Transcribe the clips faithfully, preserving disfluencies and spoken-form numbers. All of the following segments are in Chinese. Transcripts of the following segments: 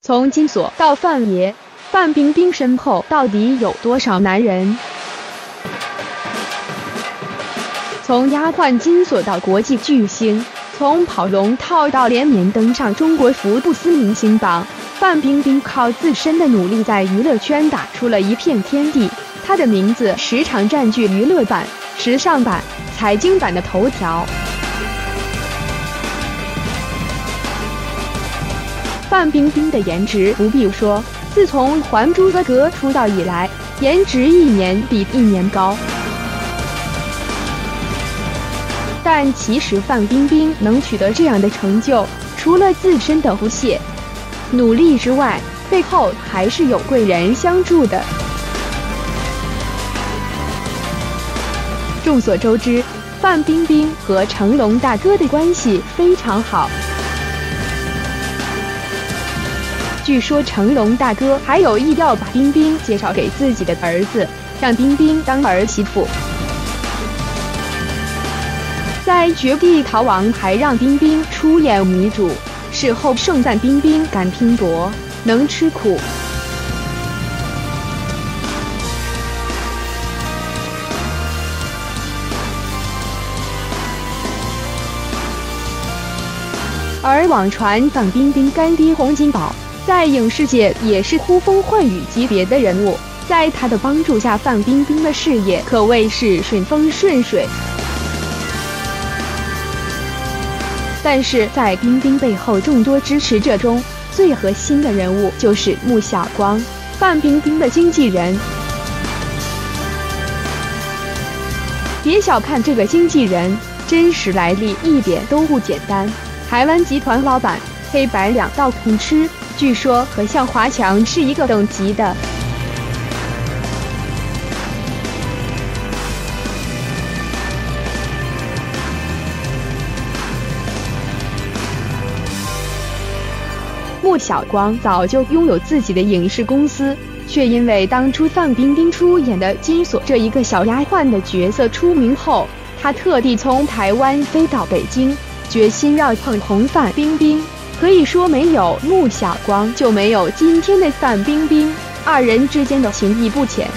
从金锁到范爷，范冰冰身后到底有多少男人？从丫鬟金锁到国际巨星，从跑龙套到连年登上中国福布斯明星榜，范冰冰靠自身的努力在娱乐圈打出了一片天地。她的名字时常占据娱乐版、时尚版、财经版的头条。范冰冰的颜值不必说，自从《还珠格格》出道以来，颜值一年比一年高。但其实范冰冰能取得这样的成就，除了自身的不懈努力之外，背后还是有贵人相助的。众所周知，范冰冰和成龙大哥的关系非常好。据说成龙大哥还有意要把冰冰介绍给自己的儿子，让冰冰当儿媳妇。在《绝地逃亡》还让冰冰出演女主，事后盛赞冰冰敢拼搏，能吃苦。而网传范冰冰干爹洪金宝在影视界也是呼风唤雨级别的人物，在他的帮助下，范冰冰的事业可谓是顺风顺水。但是在冰冰背后众多支持者中，最核心的人物就是穆晓光，范冰冰的经纪人。别小看这个经纪人，真实来历一点都不简单。台湾集团老板，黑白两道通吃，据说和向华强是一个等级的。穆晓光早就拥有自己的影视公司，却因为当初范冰冰出演的金锁这一个小丫鬟的角色出名后，他特地从台湾飞到北京，决心要捧红范冰冰。可以说没有穆晓光就没有今天的范冰冰，二人之间的情谊不浅。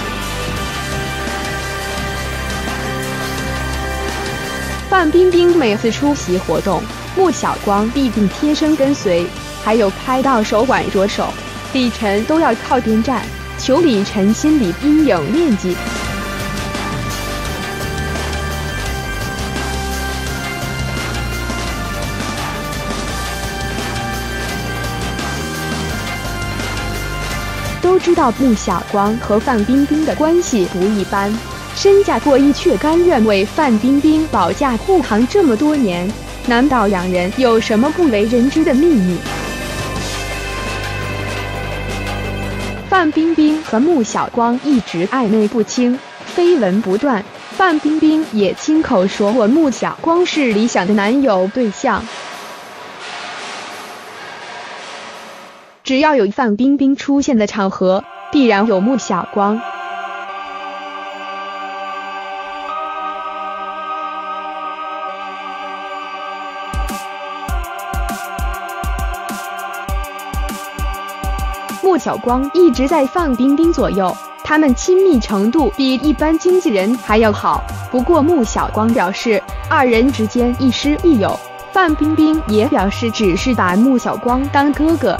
范冰冰每次出席活动，穆晓光必定贴身跟随，还有拍到手挽着手，李晨都要靠边站，求李晨心理阴影面积。都知道穆晓光和范冰冰的关系不一般，身价过亿却甘愿为范冰冰保驾护航这么多年，难道两人有什么不为人知的秘密？范冰冰和穆晓光一直暧昧不清，绯闻不断，范冰冰也亲口说过穆晓光是理想的男友对象。只要有范冰冰出现的场合，必然有穆晓光。穆晓光一直在范冰冰左右，他们亲密程度比一般经纪人还要好。不过穆晓光表示，二人之间亦师亦友，范冰冰也表示只是把穆晓光当哥哥。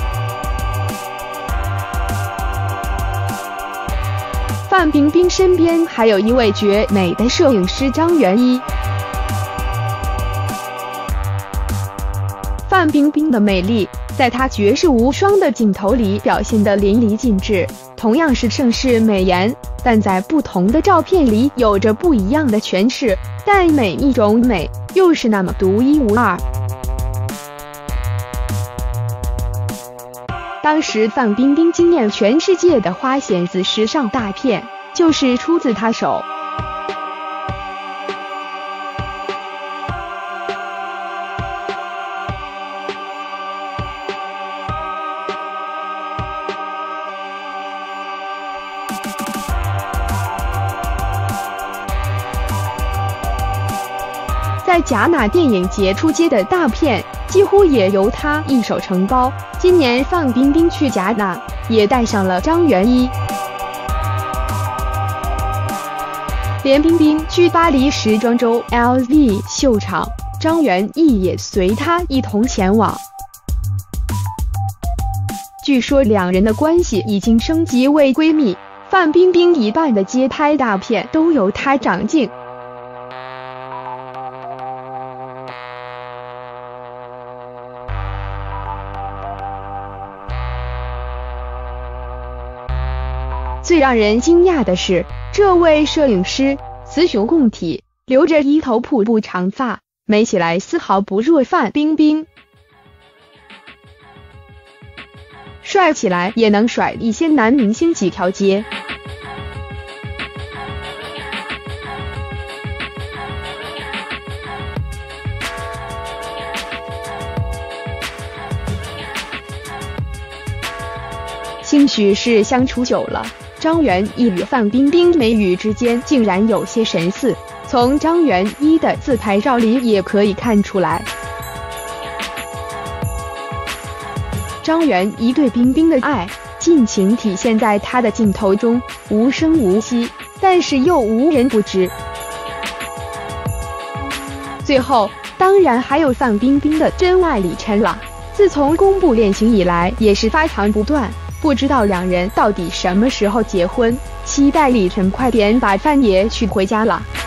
范冰冰身边还有一位绝美的摄影师张元一。范冰冰的美丽，在她绝世无双的镜头里表现得淋漓尽致，同样是盛世美颜，但在不同的照片里有着不一样的诠释，但每一种美又是那么独一无二。当时范冰冰惊艳全世界的花仙子时尚大片，就是出自她手。在戛纳电影节出街的大片几乎也由他一手承包。今年范冰冰去戛纳，也带上了张元一。连冰冰去巴黎时装周 L V 秀场，张元一也随她一同前往。据说两人的关系已经升级为闺蜜，范冰冰一半的街拍大片都由她掌镜。最让人惊讶的是，这位摄影师雌雄共体，留着一头瀑布长发，美起来丝毫不弱范冰冰，帅起来也能甩一些男明星几条街。兴许是相处久了，张元一与范冰冰眉宇之间竟然有些神似，从张元一的自拍照里也可以看出来。张元一对冰冰的爱尽情体现在他的镜头中，无声无息，但是又无人不知。最后当然还有范冰冰的真爱李晨了，自从公布恋情以来也是发糖不断，不知道两人到底什么时候结婚，期待李晨快点把范爷娶回家了。